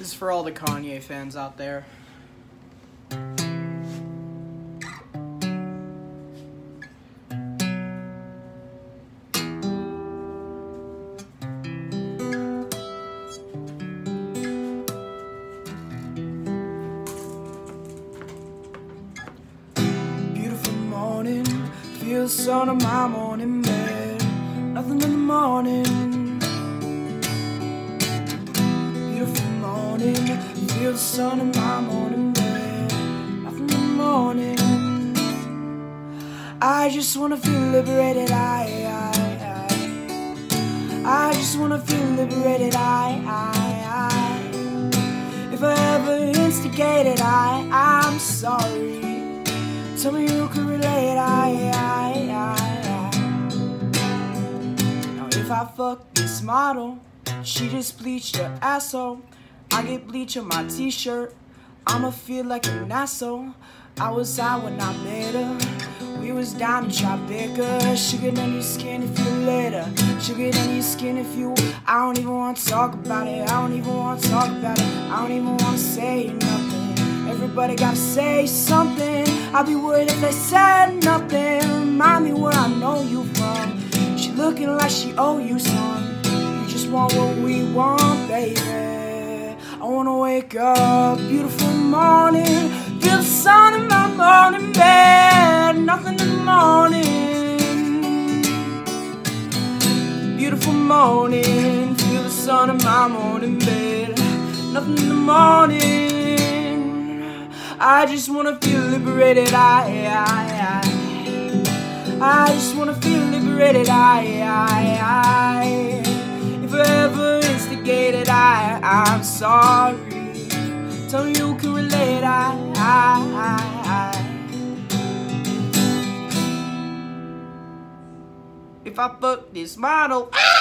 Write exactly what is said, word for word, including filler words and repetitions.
This is for all the Kanye fans out there. Beautiful morning, feel the sun on my morning bed. Nothing in the morning. Beautiful morning, feel the sun in my morning bed. Nothing in the morning. I just wanna feel liberated. I, I, I, I just wanna feel liberated. I, I, I. If I ever instigated, I, I'm sorry. Tell me who can relate. I, I, I, I. Now if I fuck this model, she just bleached her asshole. I get bleach on my t-shirt, I'ma feel like an asshole. I was high when I met her, we was down in Tribeca. Sugar on your skin if you later, sugar on your skin if you. I don't even wanna talk about it, I don't even wanna talk about it, I don't even wanna say nothing. Everybody gotta say something, I'd be worried if they said nothing. Remind me where I know you from, she looking like she owe you some. You just want what we want, baby. I wanna wake up, beautiful morning, feel the sun in my morning bed. Nothing in the morning. Beautiful morning, feel the sun in my morning bed. Nothing in the morning. I just wanna feel liberated. I, I, I. I just wanna feel liberated. I, I, I. If I ever instigated, I, I'm sorry. Tell me you can relate. I, I, I, I. If I fuck this model.